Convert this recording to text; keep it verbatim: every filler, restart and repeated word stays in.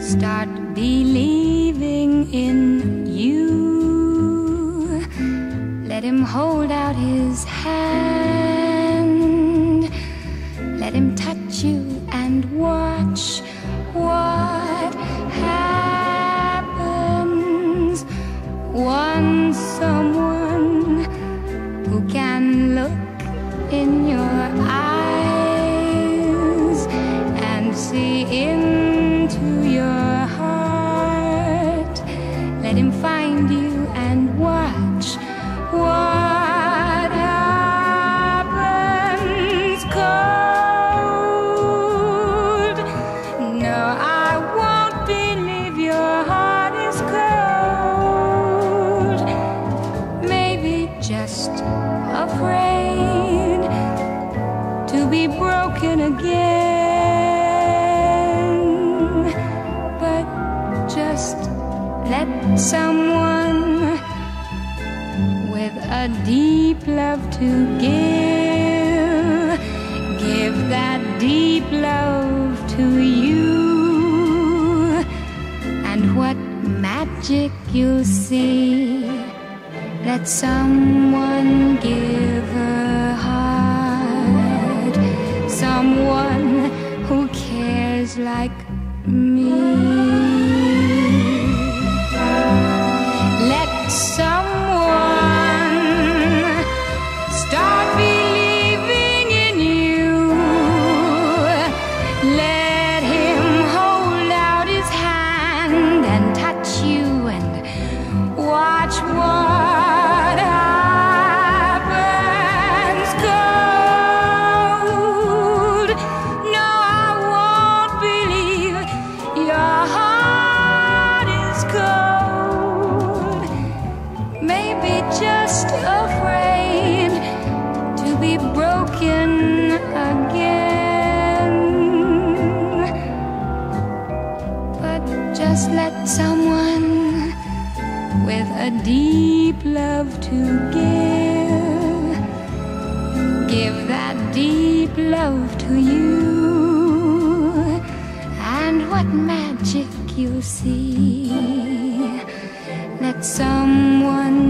start believing in you. Let him hold out his hand, let him touch you and watch what happens. Want someone who can look in your eyes and see into your heart. Let him find you and watch what happens. Cold, no, I won't believe your heart is cold. Maybe just afraid to be broken again. But just let someone with a deep love to give, give that deep love to you. And what magic you'll see. Let someone give her heart, someone who cares like me. Let someone start believing in you. Let him hold out his hand and touch you and watch what just afraid to be broken again. But just let someone with a deep love to give, give that deep love to you. And what magic you'll see. Let someone